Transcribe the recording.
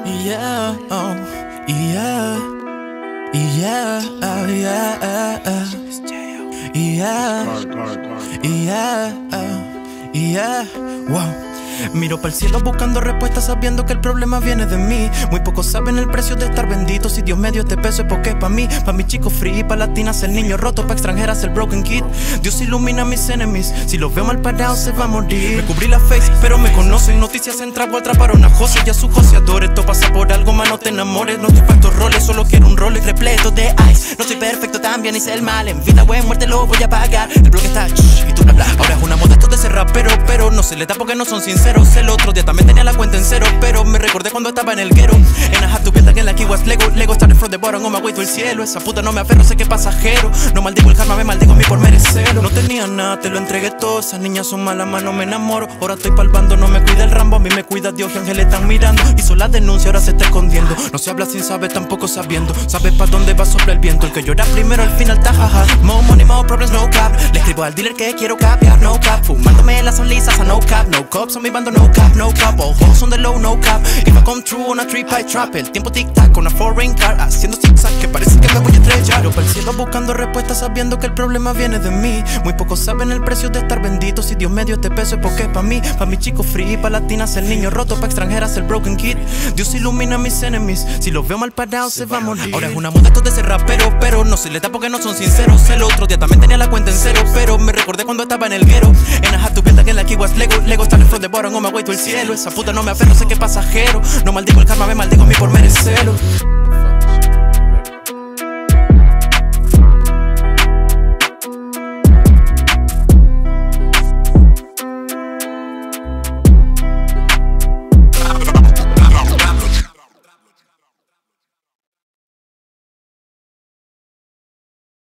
Yeah, oh, yeah, yeah, yeah, wow. Miro para el cielo buscando respuestas sabiendo que el problema viene de mí. Muy pocos saben el precio de estar bendito. Si Dios me dio este peso es porque es pa' mí. Pa' mi chico free, pa' latinas el niño roto, pa' extranjeras el broken kid. Dios ilumina a mis enemies. Si los veo mal parados se va a morir. Me cubrí la face, pero me conocen. Noticias en trap o atraparon a José y a su joseador. Esto pasa por algo, más no te enamores. No estoy pa' estos roles, solo quiero un Rolex repleto de ice. No soy perfecto, también hice el mal. En vida o en muerte lo voy a pagar. El bloque está y tú bla bla. Ahora es una moda esto de ser rapero, pero no se le da porque no son sinceros. El otro día también tenía la cuenta en cero, pero me recordé cuando estaba en el guero. And I have to build again like it was Lego. Lego started from the bottom on my way to el cielo. Esa puta no me aferro, sé que es pasajero. No maldigo el karma, me maldigo a mí por merecerlo. No tenía nada, te lo entregué todo. Esas niñas son malas, más no me enamoro. Ahora estoy pa'l bando, no me cuida el Rambo. A mí me cuida Dios, que ángeles están mirando. Hizo la denuncia, ahora se está escondiendo. No se habla sin saber, tampoco sabiendo. Sabes pa' dónde va a soplar el viento. El que llora primero, al final tajaja. More money, more problems, no cap. Le escribo al dealer que quiero capear, no cap. Fumándome las sonrisas a no cap. No cops, son mi bando, no cap, no cap. All hoes on the low, no cap. If I come true on a three-pipe trap. El tiempo tic-tac con una foreign car. Haciendo zigzag que parece que me voy a estrellar. Pero para el cielo buscando respuestas sabiendo que el problema viene de mí. Muy pocos saben el precio de estar bendito. Si Dios me dio este peso es porque es pa' mí. Pa' mi chico free, pa' latinas el niño roto, pa' extranjeras el broken kid. Dios ilumina a mis enemies. Si los veo mal parados se va a morir. Ahora es una moda esto de ser rapero, pero no se les da porque no son sinceros. El otro día también tenía la cuenta en cero, pero me recordé cuando estaba en el guero. And I have to build again like it was Lego. Lego started from the bottom on my way to el cielo. Esa puta no me aferro, sé que es pasajero. No maldigo el karma, me maldigo a mí por merecerlo.